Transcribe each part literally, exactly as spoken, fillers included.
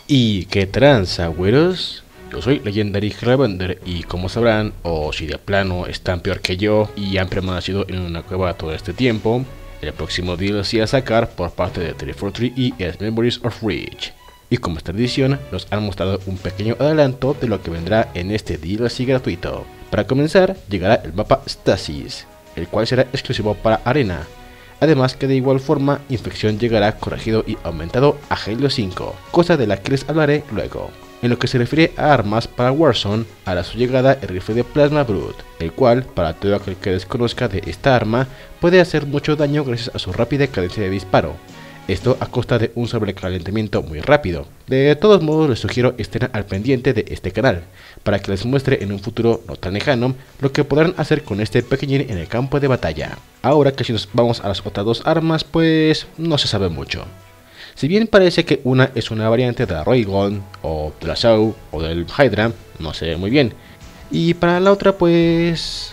Y qué tranza, güeros. Yo soy Legendary Hellbender y como sabrán, o si de plano están peor que yo y han permanecido en una cueva todo este tiempo, el próximo D L C a sacar por parte de three forty-three E es Memories of Reach. Y como es tradición, nos han mostrado un pequeño adelanto de lo que vendrá en este D L C gratuito. Para comenzar, llegará el mapa Stasis, el cual será exclusivo para Arena. Además que de igual forma, Infección llegará corregido y aumentado a Halo cinco, cosa de la que les hablaré luego. En lo que se refiere a armas para Warzone, hará su llegada el rifle de Plasma Brute, el cual, para todo aquel que desconozca de esta arma, puede hacer mucho daño gracias a su rápida cadencia de disparo. Esto a costa de un sobrecalentamiento muy rápido. De todos modos, les sugiero estén al pendiente de este canal, para que les muestre en un futuro no tan lejano lo que podrán hacer con este pequeñín en el campo de batalla. Ahora que si nos vamos a las otras dos armas, pues no se sabe mucho. Si bien parece que una es una variante de la Raygun, o de la Shaw, o del Hydra, no sé muy bien. Y para la otra pues...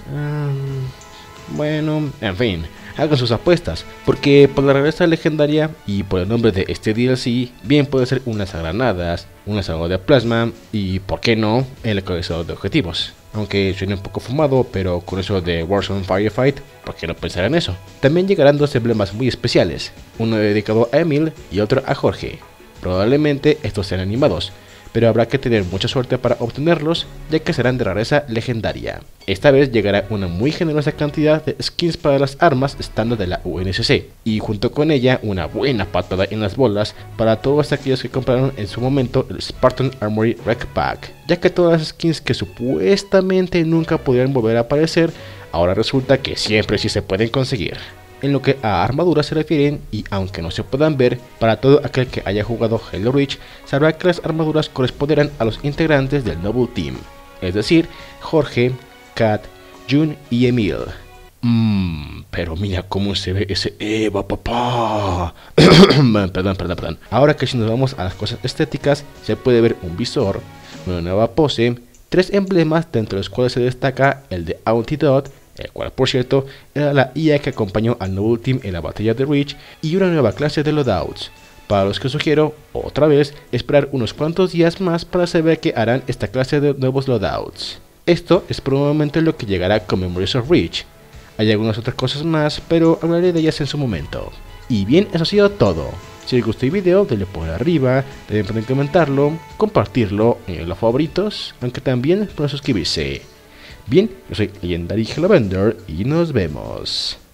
Um, bueno, en fin, hagan sus apuestas, porque por la rareza legendaria y por el nombre de este D L C, bien puede ser un lanzagranadas, un lanzador de plasma y, por qué no, el localizador de objetivos. Aunque suene un poco fumado, pero con eso de Warzone Firefight, ¿por qué no pensar en eso? También llegarán dos emblemas muy especiales, uno dedicado a Emil y otro a Jorge. Probablemente estos sean animados, pero habrá que tener mucha suerte para obtenerlos, ya que serán de rareza legendaria. Esta vez llegará una muy generosa cantidad de skins para las armas estándar de la U N S C, y junto con ella una buena patada en las bolas para todos aquellos que compraron en su momento el Spartan Armory Rec Pack, ya que todas las skins que supuestamente nunca podrían volver a aparecer, ahora resulta que siempre sí se pueden conseguir. En lo que a armaduras se refieren, y aunque no se puedan ver, para todo aquel que haya jugado Halo Reach sabrá que las armaduras corresponderán a los integrantes del Noble Team, es decir, Jorge, Kat, June y Emil. Mmm, pero mira cómo se ve ese Eva, papá. perdón, perdón, perdón. Ahora que si nos vamos a las cosas estéticas, se puede ver un visor, una nueva pose, tres emblemas dentro de los cuales se destaca el de Antidote, el cual por cierto era la I A que acompañó al Noble Team en la batalla de Reach, y una nueva clase de loadouts, para los que sugiero, otra vez, esperar unos cuantos días más para saber qué harán esta clase de nuevos loadouts. Esto es probablemente lo que llegará con Memories of Reach. Hay algunas otras cosas más, pero hablaré de ellas en su momento. Y bien, eso ha sido todo. Si les gustó el video, denle por arriba, también pueden comentarlo, compartirlo en los favoritos, aunque también pueden suscribirse. Bien, yo soy Legendary Hellbender y nos vemos.